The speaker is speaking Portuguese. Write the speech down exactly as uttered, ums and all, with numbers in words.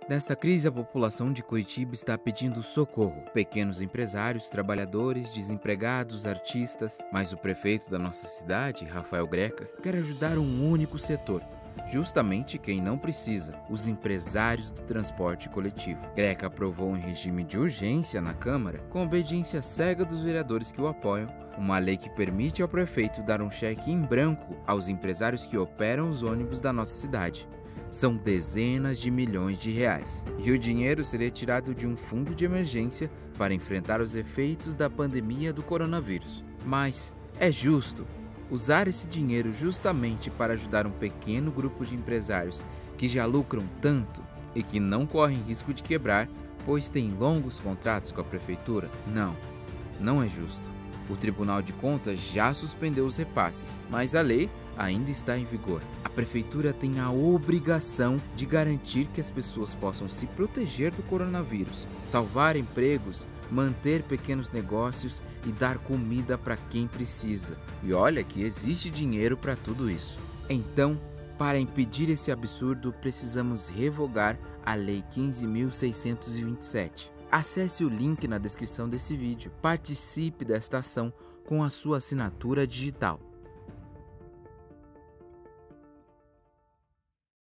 Nesta crise, a população de Curitiba está pedindo socorro. Pequenos empresários, trabalhadores, desempregados, artistas. Mas o prefeito da nossa cidade, Rafael Greca, quer ajudar um único setor. Justamente quem não precisa, os empresários do transporte coletivo. Greca aprovou em regime de urgência na Câmara, com obediência cega dos vereadores que o apoiam, uma lei que permite ao prefeito dar um cheque em branco aos empresários que operam os ônibus da nossa cidade. São dezenas de milhões de reais. E o dinheiro seria tirado de um fundo de emergência para enfrentar os efeitos da pandemia do coronavírus. Mas é justo usar esse dinheiro justamente para ajudar um pequeno grupo de empresários que já lucram tanto e que não correm risco de quebrar, pois têm longos contratos com a prefeitura? Não, não é justo. O Tribunal de Contas já suspendeu os repasses, mas a lei ainda está em vigor. A prefeitura tem a obrigação de garantir que as pessoas possam se proteger do coronavírus, salvar empregos, manter pequenos negócios e dar comida para quem precisa. E olha que existe dinheiro para tudo isso. Então, para impedir esse absurdo, precisamos revogar a Lei quinze mil seiscentos e vinte e sete. Acesse o link na descrição desse vídeo. Participe desta ação com a sua assinatura digital.